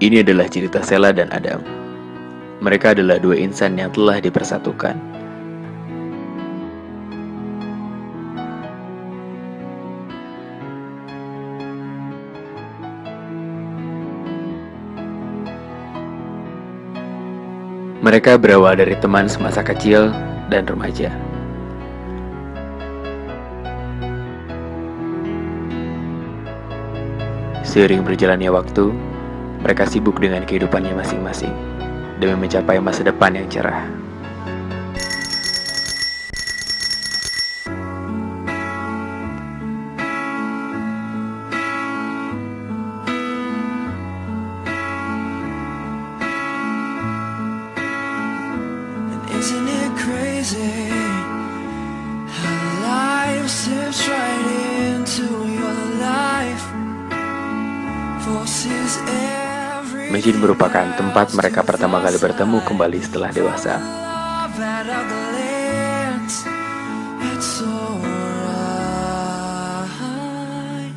Ini adalah cerita Sheila dan Adam. Mereka adalah dua insan yang telah dipersatukan. Mereka berawal dari teman semasa kecil dan remaja. Seiring berjalannya waktu, mereka sibuk dengan kehidupannya masing-masing demi mencapai masa depan yang cerah. Isn't it crazy how life slips right into your life, forces every Masjid merupakan tempat mereka pertama kali bertemu kembali setelah dewasa. love at a glance. It's alright.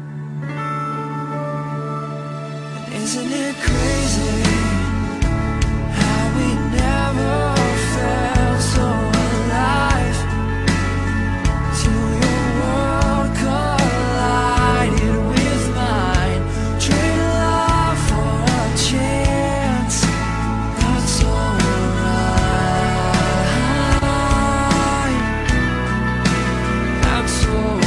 Isn't it crazy how we never felt so alive till your world collided with mine. Trade love for a chance. That's alright. That's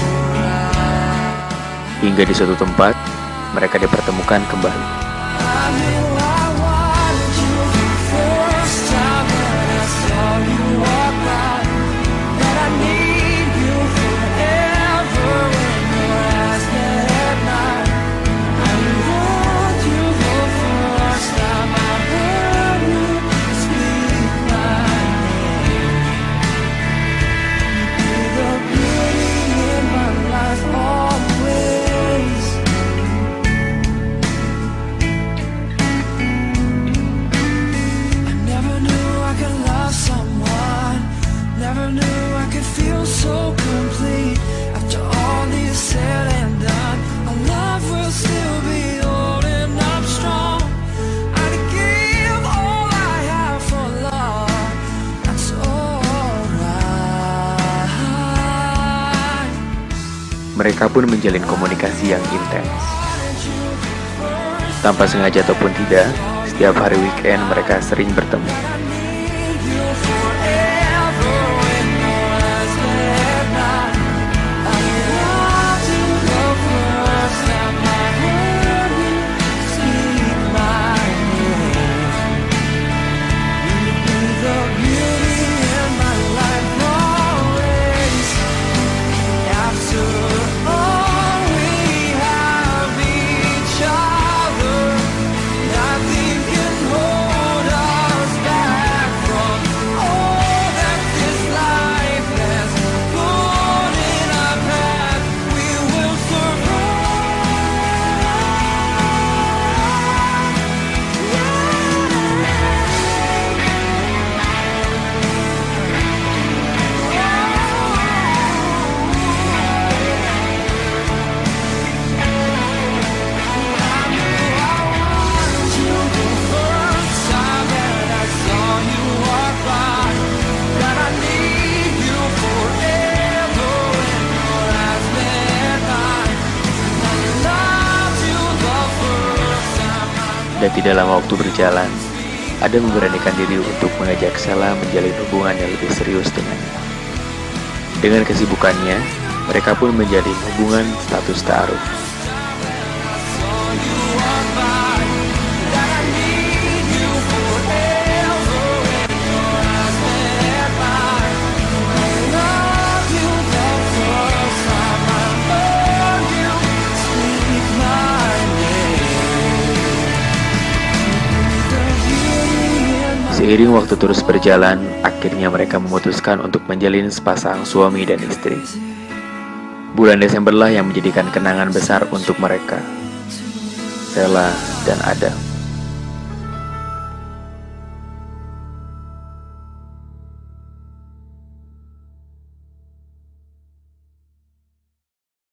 alright. Hingga di suatu tempat, mereka dipertemukan kembali. I knew I wanted you the first time when I saw you walk by. That I need you forever when your eyes met at mine. I want you the first time I heard you speak my name. You're the beauty in my life always. Never knew I could love someone. Never knew I could feel so complete. After all is said and done, our love will still be holding up strong. I'd give all I have for love. That's alright. Mereka pun menjalin komunikasi yang intens. Tanpa sengaja ataupun tidak, setiap hari weekend mereka sering bertemu. Dan tidak lama waktu berjalan, Adam memberanikan diri untuk mengajak Sheila menjalin hubungan yang lebih serius dengannya. Dengan kesibukannya, mereka pun menjalin hubungan status ta'aruf. Seiring waktu terus berjalan, akhirnya mereka memutuskan untuk menjalin sepasang suami dan istri. Bulan Desemberlah yang menjadikan kenangan besar untuk mereka, Sheila dan Adam.